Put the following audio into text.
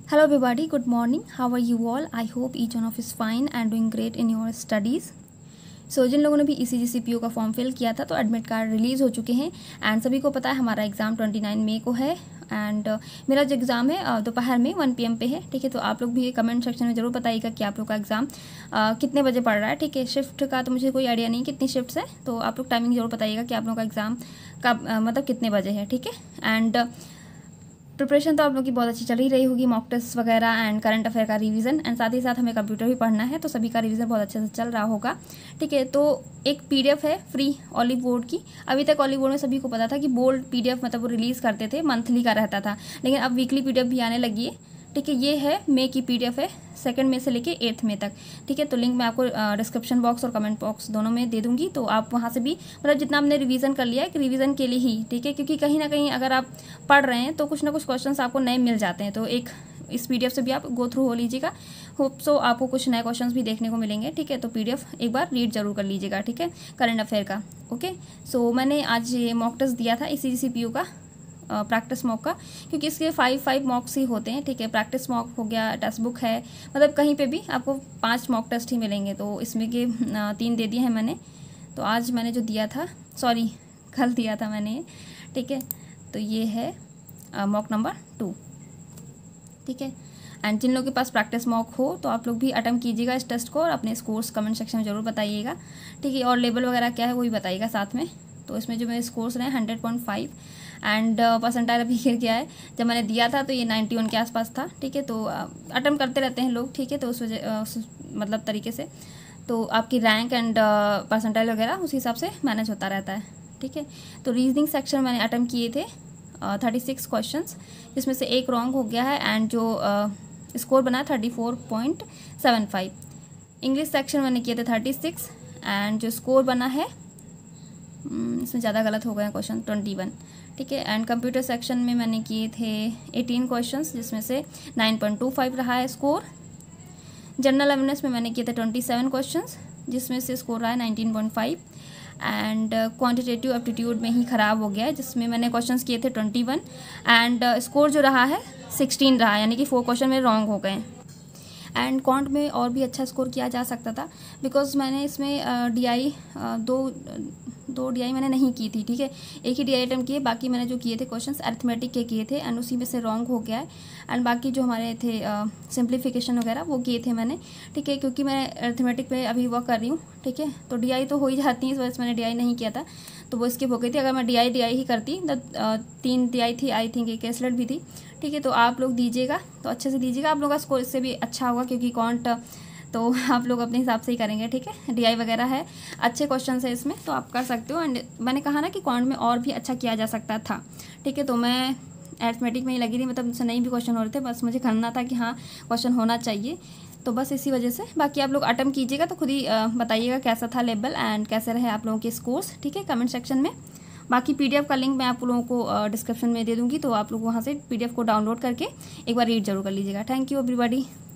Hello everybody, good morning. How are you all? I hope each one of you is fine and doing great in your studies. सो जिन लोगों ने भी ECG CPO का form fill किया था तो admit card release हो चुके हैं एंड सभी को पता है हमारा एग्ज़ाम 29 मई को है एंड मेरा जो एग्ज़ाम है दोपहर में 1 PM पे है। ठीक है, तो आप लोग भी कमेंट सेक्शन में ज़रूर बताइएगा कि आप लोग का एग्ज़ाम कितने बजे पड़ रहा है। ठीक है, शिफ्ट का तो मुझे कोई आइडिया नहीं कितनी शिफ्ट्स है, तो आप लोग टाइमिंग ज़रूर बताइएगा कि आप लोग का एग्ज़ाम कब मतलब कितने बजे है। ठीक है, एंड प्रिपरेशन तो आप लोग की बहुत अच्छी चल ही रही होगी, मॉक टेस्ट वगैरह एंड करंट अफेयर का रिवीजन एंड साथ ही साथ हमें कंप्यूटर भी पढ़ना है, तो सभी का रिवीजन बहुत अच्छे से चल रहा होगा। ठीक है, तो एक PDF है फ्री ऑलिव बोर्ड की। अभी तक ऑलिव बोर्ड में सभी को पता था कि बोल्ड PDF मतलब वो रिलीज़ करते थे, मंथली का रहता था, लेकिन अब वीकली PDF भी आने लगी है। ठीक है, ये है मई की PDF है, 2 मई से लेके 8 मई तक। ठीक है, तो लिंक मैं आपको डिस्क्रिप्शन बॉक्स और कमेंट बॉक्स दोनों में दे दूंगी, तो आप वहाँ से भी मतलब जितना हमने रिवीजन कर लिया है कि रिवीजन के लिए ही। ठीक है, क्योंकि कहीं ना कहीं अगर आप पढ़ रहे हैं तो कुछ ना कुछ क्वेश्चंस आपको नए मिल जाते हैं, तो एक इस PDF से भी आप गो थ्रू हो लीजिएगा। होप सो आपको कुछ नए क्वेश्चंस भी देखने को मिलेंगे। ठीक है, तो PDF एक बार रीड जरूर कर लीजिएगा। ठीक है, करंट अफेयर का। ओके, सो मैंने आज ये मॉक टेस्ट दिया था ECG CPO का, प्रैक्टिस मॉक का, क्योंकि इसके 5 मॉक्स ही होते हैं। ठीक है, प्रैक्टिस मॉक हो गया, टेक्स्ट बुक है, मतलब कहीं पे भी आपको 5 मॉक टेस्ट ही मिलेंगे, तो इसमें के 3 दे दिए हैं मैंने। तो आज मैंने जो दिया था, सॉरी कल दिया था मैंने। ठीक है, तो ये है मॉक नंबर 2। ठीक है, एंड जिन लोगों के पास प्रैक्टिस मॉक हो तो आप लोग भी अटेम्प्ट कीजिएगा इस टेस्ट को और अपने स्कोर्स कमेंट सेक्शन में ज़रूर बताइएगा। ठीक है, और लेवल वगैरह क्या है वो भी बताइएगा साथ में। तो इसमें जो मेरे स्कोर्स रहे 100.5 एंड परसेंटाइल अभी गिर गया है। जब मैंने दिया था तो ये 91 के आसपास था। ठीक है, तो अटेम्प्ट करते रहते हैं लोग। ठीक है, तो उस वजह मतलब तरीके से तो आपकी रैंक एंड परसेंटाइल वगैरह उस हिसाब से मैनेज होता रहता है। ठीक है, तो रीजनिंग सेक्शन मैंने अटेम्प्ट किए थे 36 क्वेश्चंस, जिसमें से एक रॉन्ग हो गया है एंड जो स्कोर बना 34.75। इंग्लिश सेक्शन मैंने किए थे 36 एंड जो स्कोर बना है इसमें ज़्यादा गलत हो गए हैं क्वेश्चन, 21। ठीक है, एंड कंप्यूटर सेक्शन में मैंने किए थे 18 क्वेश्चंस, जिसमें से 9.25 रहा है स्कोर। जनरल अवेयरनेस में मैंने किए थे 27 क्वेश्चंस, जिसमें से स्कोर रहा है 19.5 एंड क्वांटिटेटिव एप्टीट्यूड में ही ख़राब हो गया है, जिसमें मैंने क्वेश्चंस किए थे 21 एंड स्कोर जो रहा है 16 रहा है, यानी कि 4 क्वेश्चन मेरे रॉन्ग हो गए हैं। एंड क्वांट में और भी अच्छा स्कोर किया जा सकता था, बिकॉज मैंने इसमें DI दो DI मैंने नहीं की थी। ठीक है, एक ही DI अटेम्प्ट किए, बाकी मैंने जो किए थे क्वेश्चंस अरिथमेटिक के किए थे एंड उसी में से रॉन्ग हो गया है। एंड बाकी जो हमारे थे सिंप्लीफिकेशन वगैरह वो किए थे मैंने। ठीक है, क्योंकि मैं अरिथमेटिक पे अभी वर्क कर रही हूँ। ठीक है, तो DI तो हो ही जाती है, इस वजह से मैंने DI नहीं किया था, तो वो स्किप हो गई थी। अगर मैं DI ही करती तो 3 DI थी, आई थिंक एक एसलेट भी थी। ठीक है, तो आप लोग दीजिएगा तो अच्छे से दीजिएगा, आप लोगों का स्कोर इससे भी अच्छा होगा, क्योंकि कॉन्ट तो आप लोग अपने हिसाब से ही करेंगे। ठीक है, DI वगैरह है, अच्छे क्वेश्चन है इसमें, तो आप कर सकते हो। एंड मैंने कहा ना कि कॉन्ट में और भी अच्छा किया जा सकता था। ठीक है, तो मैं अरिथमेटिक में ही लगी थी, मतलब मुझसे नहीं भी क्वेश्चन हो रहे थे, बस मुझे करना था कि हाँ क्वेश्चन होना चाहिए, तो बस इसी वजह से। बाकी आप लोग अटेम्प्ट कीजिएगा तो खुद ही बताइएगा कैसा था लेवल एंड कैसे रहे आप लोगों के स्कोर्स। ठीक है, कमेंट सेक्शन में। बाकी PDF का लिंक मैं आप लोगों को डिस्क्रिप्शन में दे दूँगी, तो आप लोग वहाँ से PDF को डाउनलोड करके एक बार रीड जरूर कर लीजिएगा। Thank you everybody.